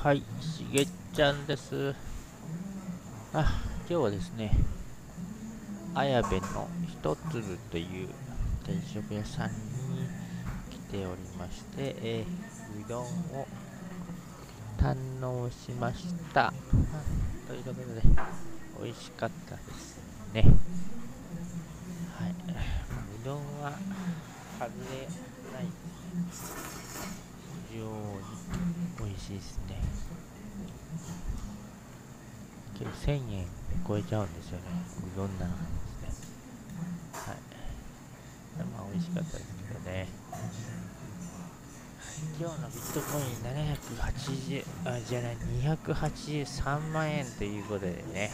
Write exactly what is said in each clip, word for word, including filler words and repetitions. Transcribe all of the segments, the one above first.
はい、しげちゃんです。あ、今日はですね、綾部の一粒という定食屋さんに来ておりまして、えーうどんを堪能しました。ということで、美味しかったですね。はい、うどんは外れないですね。非常に美味しいですね。けどせんえん超えちゃうんですよね。うどんならですね。はい。まあ美味しかったですけどね。今日のビットコインななひゃくはちじゅう、あ、じゃない、にひゃくはちじゅうさんまん円ということでね。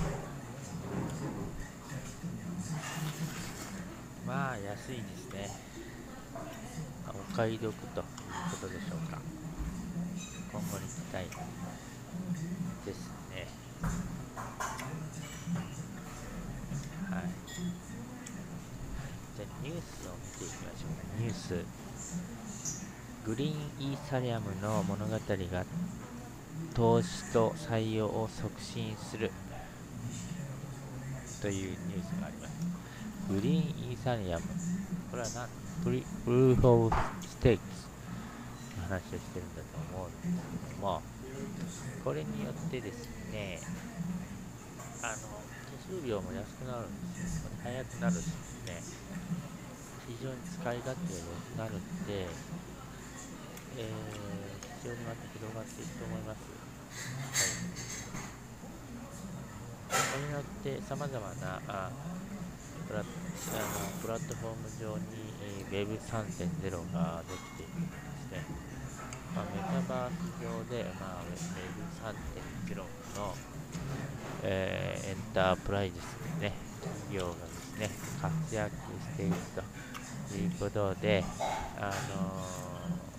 まあ安いですね。まあお買い得ということでしょうか。今後に期待ですね。はい。じゃあニュースを見ていきましょうか。ニュース。グリーンイーサリアムの物語が投資と採用を促進するというニュースがあります。グリーンイーサリアム。これは何プリプルーフ・オブ・ステークスの話をしてるんだと思うんですけども、これによってですね、あの、手数料も安くなるんですよ。早くなるしですね、非常に使い勝手が良くなるんで、えー、非常にまた広がっていくと思います。はい。これによって様々なあプラあのプラットフォーム上に、えー、Web さんてんゼロ ができていくんですね。まあ、メタバース上で、まあ、Web さんてんゼロ の、えーエンタープライズですね、企業がですね、活躍しているということで、あのー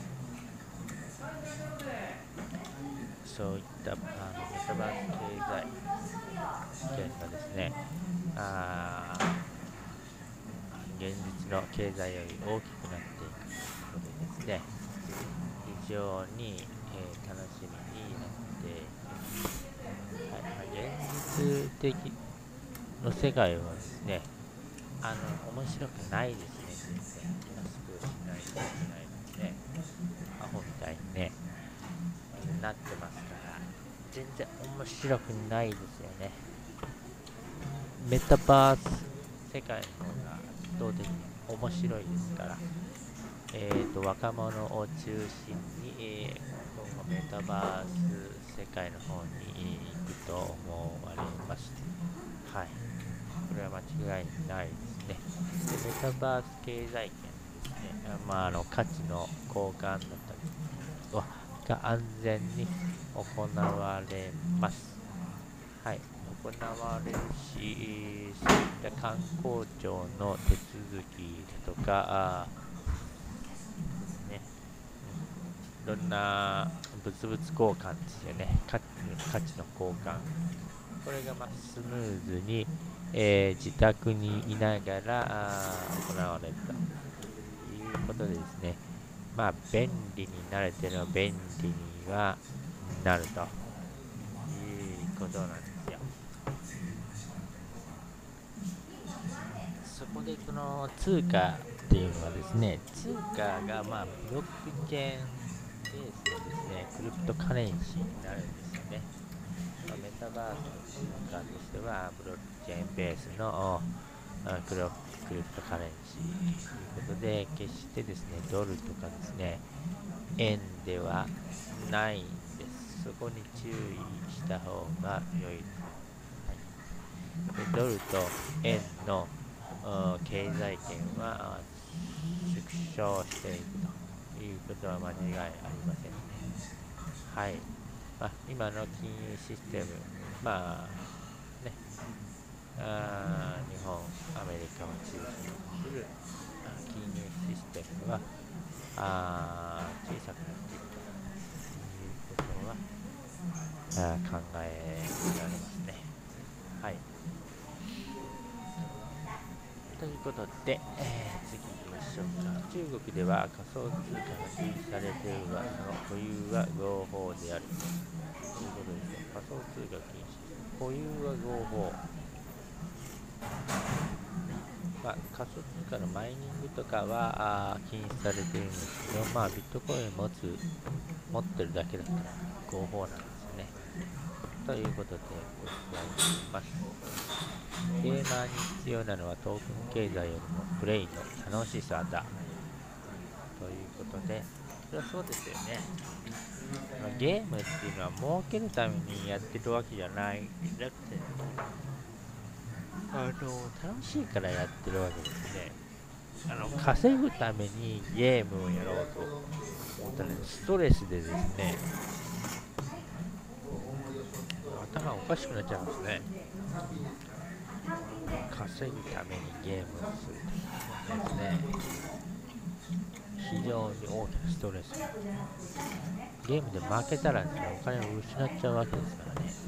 そういったあのメタバース経済圏がですね、あ現実の経済より大きくなっていくということでですね、非常に、えー楽しみになっています。はい、まあ、現実的の世界はですね、あの、面白くないですね、全然。マスクをしないといけないのでね、アホみたいにね、なってますから、全然面白くないですよね。メタバース世界の方が圧倒的に面白いですから、えーと、若者を中心に、えー今後メタバース世界の方に行くと思われます。はい。これは間違いないですね。で、メタバース経済圏ですね、あまあ、あの価値の交換だったりはが安全に行われます。はい。行われるし、そういった観光庁の手続きだとか、あね、いろんな物々交換ですよね。価値価値の交換。これがまあスムーズに、えー自宅にいながらあー行われるということでですね、まあ便利になれての便利にはなるということなんですよ。そこでこの通貨っていうのはですね、通貨がまあブロックチェーンベースのですね、クリプトカレンシーになるんですよね。まあ、メタバースの通貨としてはブロックチェーンベースのあクロクリプトカレンシーということで、決してですね、ドルとかですね、円ではないんです。そこに注意した方が良いです。はい、でドルと円の経済圏は縮小していくということは間違いありませんね。はい。まあ、今の金融システム、まあね、あ日本、アメリカを中心とする金融システムはあ小さくなっていくということはあ考えられますね。はい。ということで、えー次行きましょうか。 中国では仮想通貨が禁止されているが、その保有は合法であるということですね。仮想通貨禁止、保有は合法。まあ、仮想通貨のマイニングとかはあ禁止されているんですけど、まあ、ビットコインを持つ、持ってるだけだったら合法なんですよね。ということでございます。ゲーマーに必要なのはトークン経済よりもプレイの楽しさだ。ということで、それはそうですよね。ゲームっていうのは儲けるためにやってるわけじゃないなくて、あの楽しいからやってるわけですね。あの稼ぐためにゲームをやろうと思ったら、ストレスでですね、頭おかしくなっちゃうんですね。稼ぐためにゲームをするとですね、非常に大きなストレス。ゲームで負けたらですね、お金を失っちゃうわけですからね。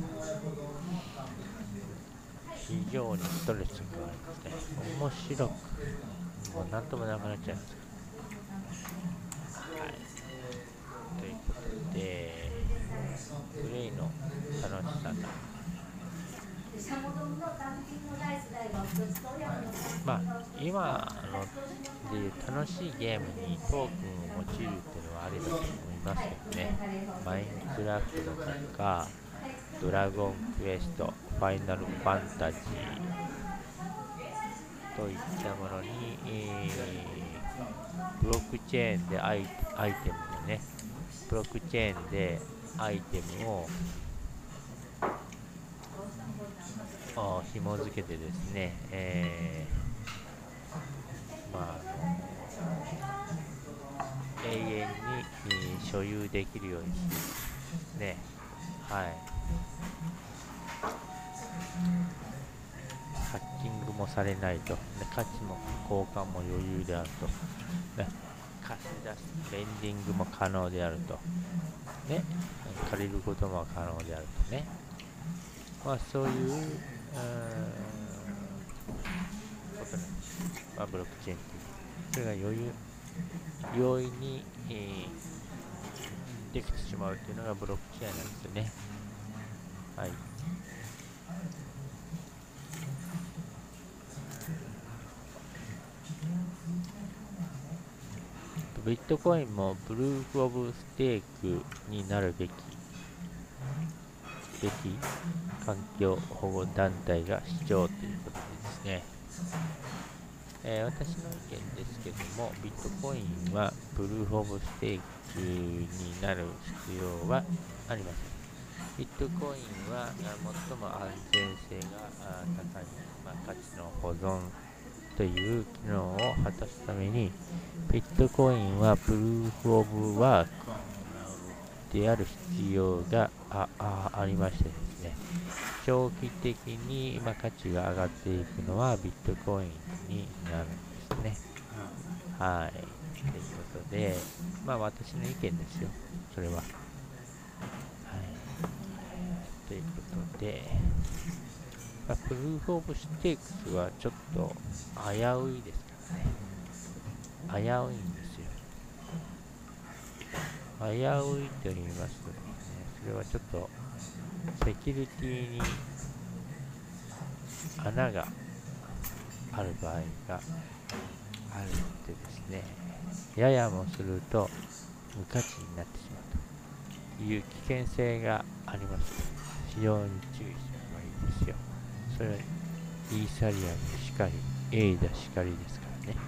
非常にストレスがありますね。面白く、もうなんともなくなっちゃいますから。はい。ということで、プレイの楽しさが。まあ、今のでいう楽しいゲームにトークンを用いるっていうのはありだと思いますけどね。マインクラフトだとか、ドラゴンクエスト、ファイナルファンタジーといったものに、えー、ブロックチェーンでアイ、アイテムをね、ブロックチェーンでアイテムを紐付けてですね、えー、まあ永遠に、えー、所有できるようにするね。はい。ハッキングもされないと、ね、価値も交換も余裕であると、ね、貸し出すレンディングも可能であると、ね、借りることも可能であるとね、まあそういう、うーん、ことなんです。まあブロックチェーンっていう、それが余裕容易に、えー、できてしまうというのがブロックチェーンなんですよね。はい。ビットコインもプルーフ・オブ・ステークになるべき、べき環境保護団体が主張ということでですね、えー、私の意見ですけども、ビットコインはプルーフ・オブ・ステークになる必要はありません。ビットコインは最も安全性が高い、まあ、価値の保存という機能を果たすために、ビットコインはプルーフ・オブ・ワークである必要が あ, あ, ありましてですね、長期的に今価値が上がっていくのはビットコインになるんですね。はい。ということで、まあ私の意見ですよ、それは。はい。ということで、まあ、プルーフ・オブ・ステークスはちょっと危ういですからね。危ういんですよ。危ういと言いますとですね、それはちょっとセキュリティに穴がある場合があるってですね、ややもすると無価値になってしまうという危険性があります。非常に注意した方がいいですよ。それはイーサリアムしかり、エイダしかりですからね。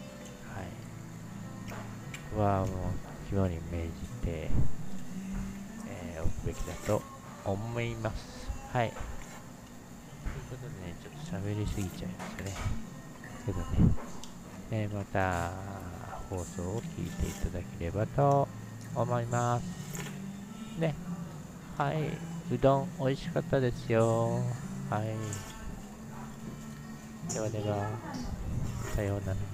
はい。はもう肝に銘じて、えー、おくべきだと思います。はい。ということでね、ちょっと喋りすぎちゃいましたね。けどね、えー、また放送を聞いていただければと思います。ね。はい。うどん美味しかったですよ。はい。ではでは、さようなら。